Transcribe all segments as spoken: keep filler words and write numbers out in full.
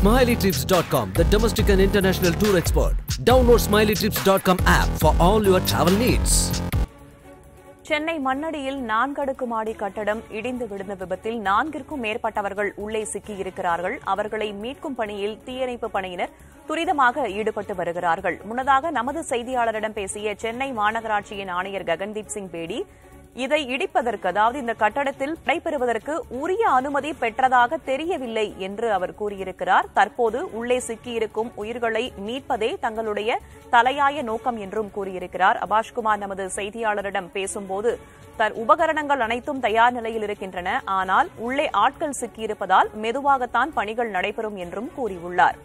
Smiley trips dot com, the domestic and international tour expert. Download Smiley trips dot com app for all your travel needs. Chennai மண்ணடியில் நான்கடுக்கு மாடி கட்டடம் இடிந்து விழுந்த விபத்தில் நான்கிற்கும் மேற்பட்டவர்கள் உள்ளே சிக்கியிருக்கிறார்கள். அவர்களை மீட்கும் பணியில் தீயணைப்பு படையினர் துரிதமாக ஈடுபட்டு வருகிறார்கள். முன்னதாக நமது செய்தியாளரிடம் பேசிய சென்னை மாநகராட்சியின் ஆணையர் ககன்தீப் சிங் பேடி, இதை இடிப்பதற்கு, அதாவது இந்த கட்டடத்தில் நடைபெறுவதற்கு உரிய அனுமதி பெற்றதாக தெரியவில்லை என்று அவர் கூறியிருக்கிறார். தற்போது உள்ளே சிக்கியிருக்கும் உயிர்களை மீட்பதே தங்களுடைய தலையாய நோக்கம் என்றும் கூறியிருக்கிறார். அபாஷ்குமார் நமது செய்தியாளரிடம் பேசும்போது, தன் உபகரணங்கள் அனைத்தும் தயார் நிலையில் இருக்கின்றன, ஆனால் உள்ளே ஆட்கள் சிக்கியிருப்பதால் மெதுவாகத்தான் பணிகள் நடைபெறும் என்றும் கூறியுள்ளார்.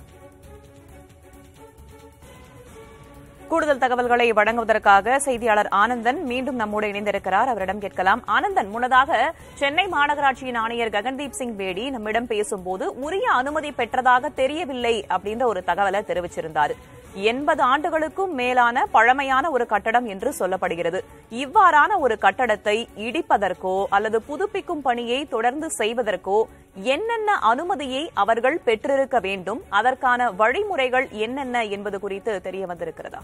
கூடுதல் தகவல்களை வழங்குவதற்காக செய்தியாளர் ஆனந்தன் மீண்டும் நம்மோடு இணைந்திருக்கிறார். அவரிடம் கேட்கலாம். ஆனந்தன், முன்னதாக சென்னை மாநகராட்சியின் ஆணையர் ககன்தீப் சிங் பேடி நம்மிடம் பேசும்போது உரிய அனுமதி பெற்றதாக தெரியவில்லை அப்படின்ற ஒரு தகவலை தெரிவிச்சிருந்தார். எண்பது ஆண்டுகளுக்கும் மேலான பழமையான ஒரு கட்டடம் என்று சொல்லப்படுகிறது. இவ்வாறான ஒரு கட்டடத்தை இடிப்பதற்கோ அல்லது புதுப்பிக்கும் பணியை தொடர்ந்து செய்வதற்கோ என்னென்ன அனுமதியை அவர்கள் பெற்றிருக்க வேண்டும், அதற்கான வழிமுறைகள் என்னென்ன என்பது குறித்து தெரிய வந்திருக்கிறதா?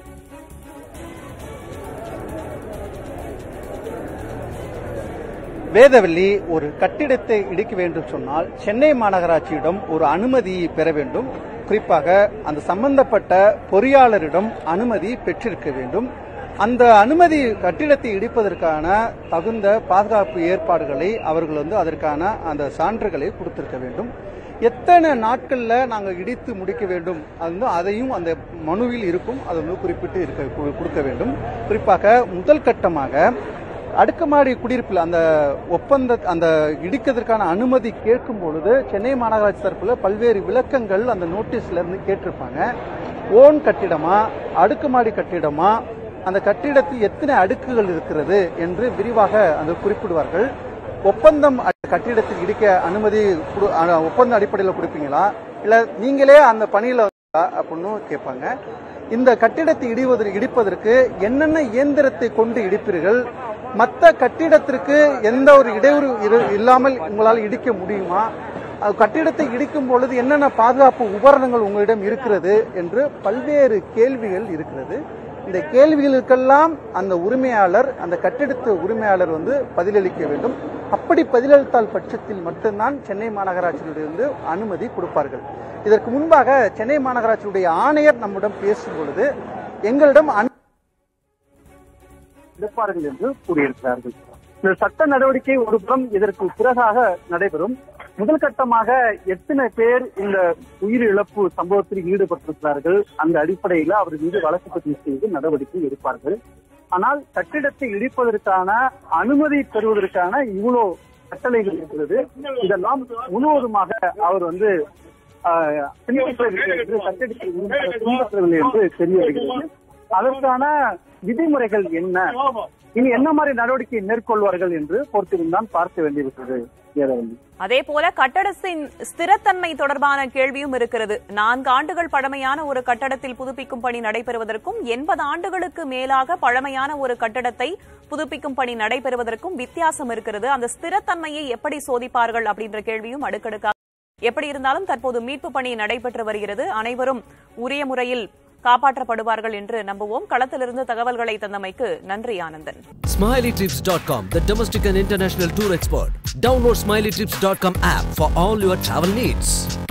வேதவல்லி, ஒரு கட்டிடத்தை இடிக்க வேண்டும் சொன்னால் சென்னை மாநகராட்சியிடம் ஒரு அனுமதியை பெற வேண்டும். குறிப்பாக அந்த சம்பந்தப்பட்ட பொறியாளரிடம் அனுமதி பெற்றிருக்க வேண்டும். அந்த அனுமதி கட்டிடத்தை இடிப்பதற்கான தகுந்த பாதுகாப்பு ஏற்பாடுகளை அவர்கள் வந்து அதற்கான அந்த சான்றுகளை கொடுத்திருக்க வேண்டும். எத்தனை நாட்கள்ல நாங்கள் இடித்து முடிக்க வேண்டும் அது அதையும் அந்த மனுவில் இருக்கும், அதை வந்து குறிப்பிட்டு இருக்க கொடுக்க வேண்டும். குறிப்பாக முதல் கட்டமாக அடுக்குமாடி குடியிருப்பில் அந்த ஒப்பந்த அந்த இடிக்கிறதுக்கான அனுமதி கேட்கும் பொழுது சென்னை மாநகராட்சி தரப்புல பல்வேறு விளக்கங்கள் அந்த நோட்டீஸ்ல இருந்து கேட்டிருப்பாங்க. ஓன் கட்டிடமா, அடுக்குமாடி கட்டிடமா, அந்த கட்டிடத்தில் எத்தனை அடுக்குகள் இருக்கிறது என்று விரிவாக அந்த குறிப்பிடுவார்கள். ஒப்பந்தம் கட்டிடத்தில் இடிக்க அனுமதி ஒப்பந்த அடிப்படையில் கொடுப்பீங்களா, இல்ல நீங்களே அந்த பணியில அப்படின்னு கேட்பாங்க. இந்த கட்டிடத்தை இடிவதற்கு இடிப்பதற்கு என்னென்ன இயந்திரத்தை கொண்டு இடிப்பீர்கள், மற்ற கட்டிடத்திற்கு எந்த ஒரு இடையூறு இல்லாமல் உங்களால் இடிக்க முடியுமா, கட்டிடத்தை இடிக்கும் பொழுது என்னென்ன பாதுகாப்பு உபகரணங்கள் உங்களிடம் இருக்கிறது என்று பல்வேறு கேள்விகள் இருக்கிறது. இந்த கேள்விகளுக்கெல்லாம் அந்த உரிமையாளர், அந்த கட்டிடத்து உரிமையாளர் வந்து பதிலளிக்க வேண்டும். அப்படி பதிலளித்தால் பட்சத்தில் மட்டும்தான் சென்னை மாநகராட்சியிலிருந்து அனுமதி கொடுப்பார்கள். இதற்கு முன்பாக சென்னை மாநகராட்சியுடைய ஆணையர் நம்மிடம் பேசும் பொழுது எங்களிடம் எடுப்பார்கள் என்று கூறியிருக்கிறார்கள். இந்த சட்ட நடவடிக்கை ஒரு புறம் இதற்கு பிறகாக நடைபெறும். முதல் கட்டமாக எத்தனை பேர் இந்த உயிர் இழப்பு சம்பவத்தில் ஈடுபட்டிருக்கிறார்கள், அந்த அடிப்படையில் அவர் மீது வழக்கு பதிவு செய்து நடவடிக்கை எடுப்பார்கள். ஆனால் கட்டிடத்தை இடிப்பதற்கான அனுமதி பெறுவதற்கான இவ்வளவு கட்டளைகள் இருக்கிறது. இதெல்லாம் முழுவதுமாக அவர் வந்து பின்பற்றவில்லை என்று கட்டிடத்தை பின்பற்றவில்லை என்று தெரிய வருகிறது. அதற்கான விதிமுறைகள் என்ன, இனி என்ன மாதிரி நடவடிக்கை மேற்கொள்வார்கள் என்று பொறுத்திருந்தான் பார்க்க வேண்டியிருக்கிறது. அதே போல கட்டடத்தின் ஸ்திரத்தன்மை தொடர்பான கேள்வியும் இருக்கிறது. நான்கு ஆண்டுகள் பழமையான ஒரு கட்டடத்தில் புதுப்பிக்கும் பணி நடைபெறுவதற்கும் எண்பது ஆண்டுகளுக்கு மேலாக பழமையான ஒரு கட்டடத்தை புதுப்பிக்கும் பணி நடைபெறுவதற்கும் வித்தியாசம் இருக்கிறது. அந்த ஸ்திரத்தன்மையை எப்படி சோதிப்பார்கள் அப்படின்ற கேள்வியும் அடுக்கடுக்காக. எப்படி இருந்தாலும் தற்போது மீட்பு பணி நடைபெற்று வருகிறது. அனைவரும் உரிய முறையில் காப்பாற்றப்படுவார்கள் என்று நம்புவோம். களத்திலிருந்து தகவல்களை தந்தமைக்கு நன்றி Anandan. Smiley trips dot com, the domestic and international tour expert. Download Smiley trips dot com app for all your travel needs.